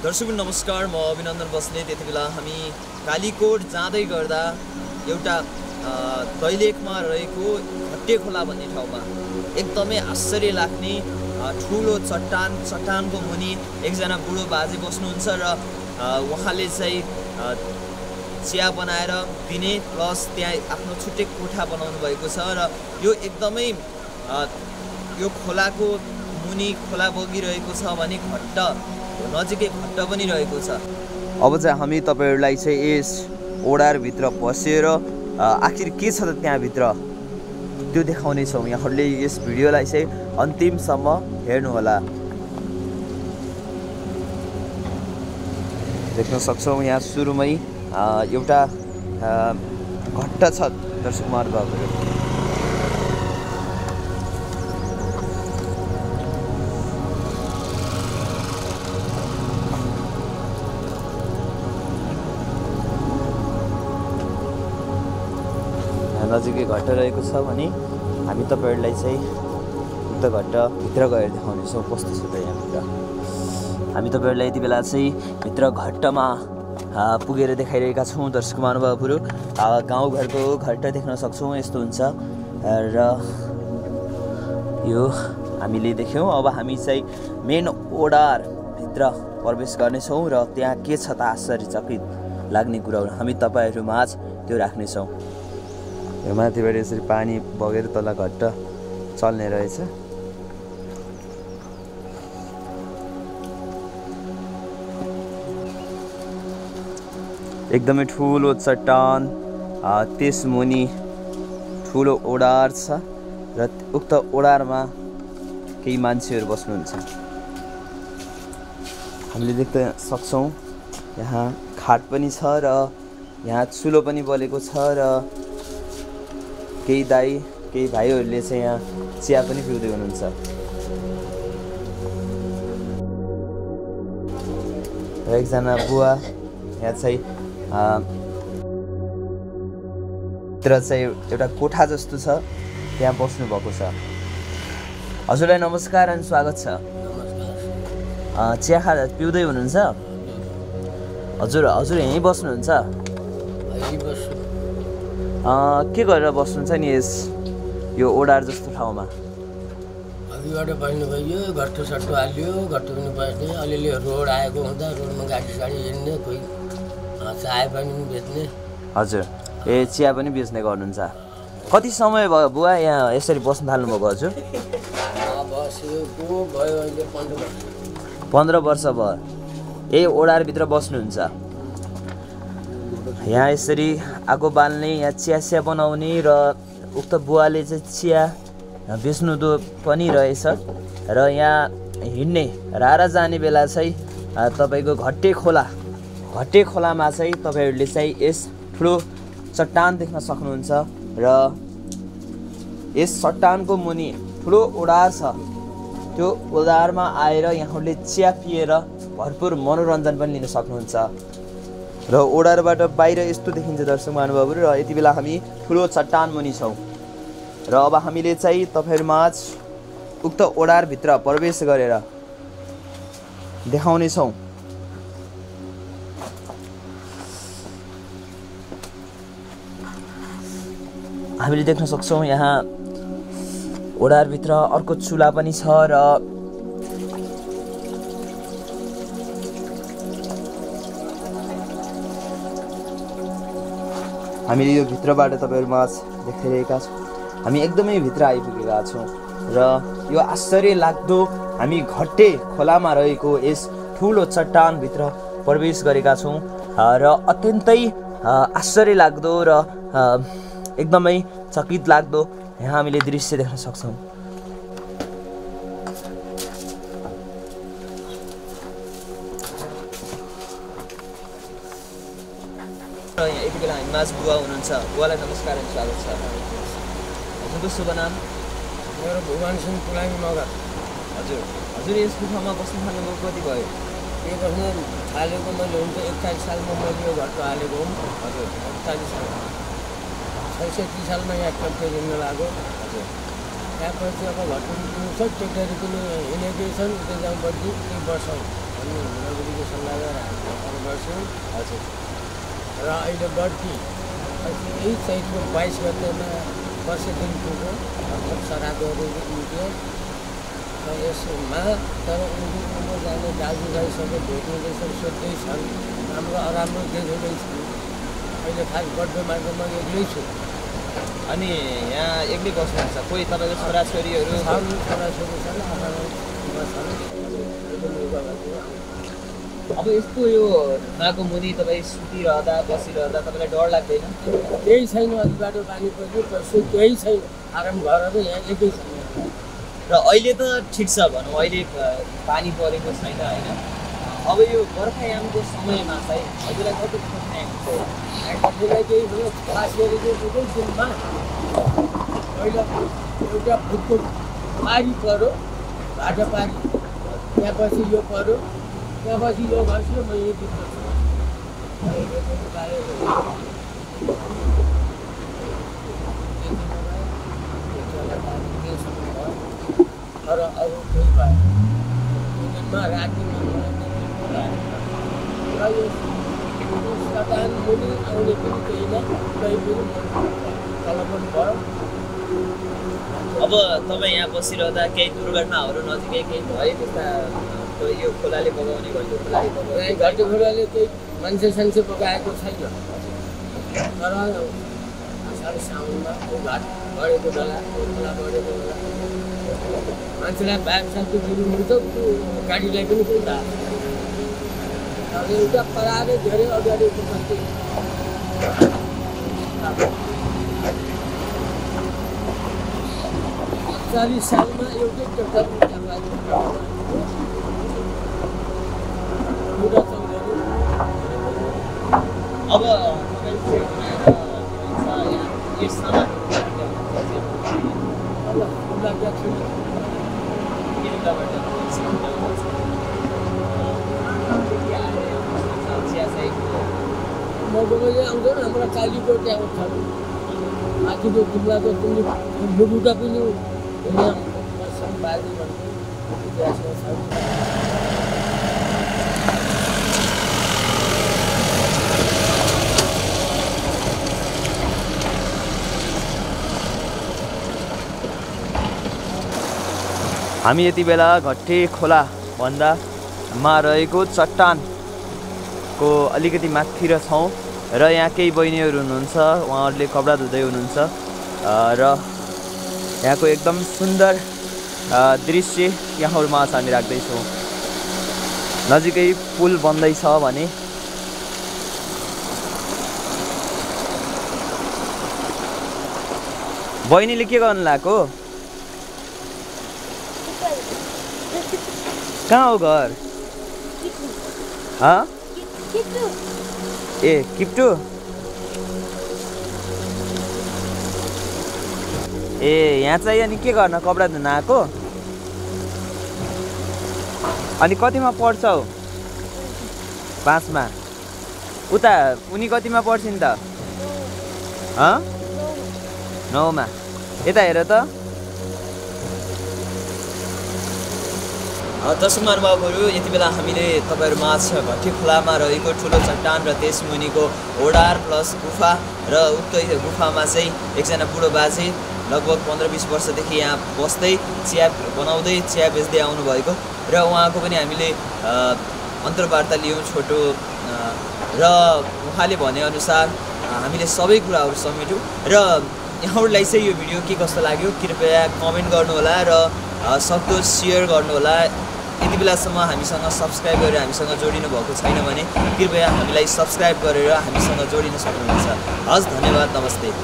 दर्शक नमस्कार, म अभिनन्दन बस्नेत। यति बेला हामी कालीकोट जाँदै गर्दा एउटा दैलेखमा रहेको घट्टे खोला भन्ने ठाउँमा एकदमै आश्चर्य लाग्ने ठुलो चट्टानको मुनि एकजना बुढो बाजे बस्नुहुन्छ र उहाँले चाहिँ चिया बनाएर दिने प्लस त्यहाँ आफ्नो छुट्टै कोठा बनाउनु भएको छ र यो एकदमै यो खोलाको मुनि खोला बगिरहेको छ भने नजिकै घट्ट पनि रहेको छ। अब चाहिँ हामी तपाईहरुलाई चाहिँ यस ओडारभित्र पसेर आखिर के छ त त्यहाँभित्र त्यो देखाउने छौँ। यहाँहरूले यस भिडियोलाई चाहिँ अन्तिमसम्म हेर्नुहोला। देख्न सक्छौँ यहाँ सुरुमै एउटा घट्ट छ दर्शक महानुभावहरु। नजिकै घट्ट रहेको छ भने हामी तपाईहरुलाई चाहिँ उक्त घट्ट भित्र गएर देखाउनेछौँ कस्तो छ त यहाँभित्र। हामी तपाईहरुलाई यति बेला चाहिँ भित्र घट्टमा पुगेर देखाइरहेका छौँ दर्शक महानुभावहरु। गाउँघरको घट्ट देख्न सक्छौँ यस्तो हुन्छ र यो हामीले देख्यौँ। अब हामी चाहिँ मेन ओडारभित्र प्रवेश गर्नेछौँ र त्यहाँ के छ त आश्चर्यचकित लाग्ने कुराहरू हामी तपाईहरुमाझ त्यो राख्नेछौँ। यो माथिबाट यसरी पानी बगेर तल घट्ट चल्ने रहेछ। एकदमै ठुलो चट्टान, त्यस मुनि ठुलो ओडार छ र उक्त ओडारमा केही मान्छेहरू बस्नुहुन्छ। हामीले देख्न सक्छौँ यहाँ खाट पनि छ र यहाँ चुलो पनि बलेको छ र केही दाइ केही भाइहरूले चाहिँ यहाँ चिया पनि पिउँदै हुनुहुन्छ। र एकजना बुवा यहाँ चाहिँ भित्र चाहिँ एउटा कोठा जस्तो छ त्यहाँ बस्नु भएको छ। हजुरलाई नमस्कार अनि स्वागत छ। चिया पिउँदै हुनुहुन्छ? हजुर यहीँ बस्नुहुन्छ? के गरेर बस्नुहुन्छ नि यो ओडार जस्तो ठाउँमा? अघिबाट बस्नु भयो, घट्टो सट्टो हाल्यो, घट्टो पनि बस्ने, अलिअलि रोड आएको हुँदा रोडमा गाडी साडी हिँड्ने, कोही चाय पनि बेच्ने। हजुर, चिया पनि बेच्ने गर्नुहुन्छ। कति समय भयो बुवा यहाँ यसरी बस्न थाल्नुभएको? हजुर बसेको भयो अहिले 15 वर्ष। 15 वर्ष भयो यही ओडारभित्र बस्नुहुन्छ। यहाँ यसरी आगो बाल्ने, यहाँ चिया बनाउने र उक्त बुवाले चाहिँ चिया बेच्नु पनि रहेछ र यहाँ हिँड्ने रारा जाने बेला चाहिँ तपाईको घट्टे खोलामा चाहिँ तपाईहरुले चाहिँ यस ठुलो चट्टान देख्न सक्नुहुन्छ र यस चट्टानको मुनि ठुलो ओडार छ। त्यो ओडारमा आएर यहाँहरूले चिया पिएर भरपुर मनोरञ्जन पनि लिन सक्नुहुन्छ। र ओडारबाट बाहिर यस्तो देखिन्छ दर्शक महानुभावहरु। र यति बेला हामी ठुलो चट्टान मुनि छौँ र अब हामीले चाहिँ तपाईहरुमाझ उक्त ओडारभित्र प्रवेश गरेर देखाउने छौँ। हामीले देख्न सक्छौँ यहाँ ओडारभित्र अर्को चुला पनि छ र हामीले यो भित्रबाट तपाईहरुमाझ देखाइरहेका छौँ। हामी एकदमै भित्र आइपुगेका छौँ र यो आश्चर्य लाग्दो हामी घट्टे खोलामा रहेको यस ठुलो चट्टानभित्र प्रवेश गरेका छौँ र अत्यन्तै आश्चर्य लाग्दो र एकदमै चकित लाग्दो यहाँ हामीले दृश्य देख्न सक्छौँ। यति बेला हामी माझ बुवा हुनुहुन्छ। बुवालाई नमस्कार अनि स्वागत छ। हजुरको शुभ नाम? मेरो भुवन सिंह पुलामी मगर। हजुर यस गुफामा बस्नु थाल्नुभयो कति भयो? यो बस्नु थालेको मैले हुन्छ 41 सालमा मैले यो घट्टो हालेको हुँ। हजुर 41 साल 630 सालमा यहाँ ट्र्याक्टर हिँड्न लाग्यो। हजुर त्यहाँपछि अब घट्टो ट्र्याक्टर पनि हिँडेकै छन्। त्यो जामपछि 1 वर्ष भन्ने नगरिएको सल्लाह छु हजुर र अहिले बर्ती यही चैतको 22 गतेमा वर्ष दिन पुग्यो भर्खर श्राद्धहरू निक्ल्यो र यसमा तर उनको उम्र जाने दाजुभाइ सबै भेट्ने रहेछन् सोध्दैछन् राम्रो अराम्रो देखिँदैछन् अहिले खास बर्थडे मार्केटमा एक्लै छु अनि यहाँ एक्लै बस्नुहुन्छ कोही तपाईँको छोराछोरीहरू छन् छोराछोरी छन् आमामा छन् अब यस्तो यो ढुङ्गाको मुनि तपाईँ सुतिरहँदा बसिरहँदा तपाईँलाई डर लाग्दैन केही छैन अघि बाटो पानी पर्यो केही छैन आराम घरहरू यहाँ एकै छैन र अहिले त ठिक छ भनौँ अहिले पानी परेको छैन होइन अब यो बर्खायामको समयमा चाहिँ हजुरलाई कति हामीलाई केही भयो खास गरेको दुई दिनमा पहिला एउटा फुटको पारी पऱ्यो भाटा पारी त्यहाँपछि यो पऱ्यो त्यहाँपछि यो घस्यो म यही तर अरू केही भयो दिनमा रातिमा र यो सदान मुनि आउने पनि केही न कहीँ पनि तल पनि भयो अब तपाईँ यहाँ बसिरहँदा केही दुर्घटनाहरू नजिकै केही भए त्यस्ता यो खोलाले बगाउने घन्टो खोलाले बगाउने घन्टो खोलाले केही मान्छे सान्छे बगाएको छैन तर असार साउनमा त्यो घाट बढेको बेला खोला बढेको बेला मान्छेलाई ब्याग साथी दिनु हुन्छ गाडीलाई पनि खुल्दा अब एउटा पराले धेरै अगाडि उठ्नु 40 सालमा एउटै ट्र्याक्टर अब मगोले आउँदैन हाम्रो कालीको त्यहाँ छ माथिको कुम्लाको लुबुटा पनि बाजी भन्ने इतिहासमा छ हामी यति बेला घट्टे खोला भन्दामा रहेको चट्टानको अलिकति माथितिर छौँ र यहाँ केही बहिनीहरू हुनुहुन्छ उहाँहरूले कपडा धुँदै हुनुहुन्छ र यहाँको एकदम सुन्दर दृश्य यहाँहरूमा हामी राख्दैछौँ नजिकै पुल बन्दैछ भने बहिनीले के गर्नु लाग्यो कहाँ हो घर ए किप्टु ए यहाँ चाहिँ अनि के गर्न कपडा धुन आएको अनि कतिमा पढ्छौ 5 मा उता उनी कतिमा पढ्छिन् त 9 मा यता हेर त दर्शक महानुभावहरू यति बेला हामीले तपाईहरु माझ घट्टे खोलामा रहेको ठुलो चट्टान र त्यस मुनिको ओडार प्लस गुफा र उक्त गुफामा चाहिँ एकजना बुढो बाजे लगभग 15-20 वर्षदेखि यहाँ बस्दै चिया बनाउँदै चिया बेच्दै आउनु भएको र उहाँको पनि हामीले अन्तर्वार्ता लियौं छोटो र उहाँले भने अनुसार हामीले सबै कुराहरू समेट्यौं र यहाँहरुलाई चाहिँ यो भिडियो के कस्तो लाग्यो कृपया कमेन्ट गर्नु होला र सक्दो शेयर गर्नु होला यति बेलासम्म हामीसँग सब्स्क्राइब गरेर हामीसँग जोडिनु भएको छैन भने कृपया हामीलाई सब्स्क्राइब गरेर हामीसँग जोडिन सक्नुहुन्छ हस् धन्यवाद नमस्ते।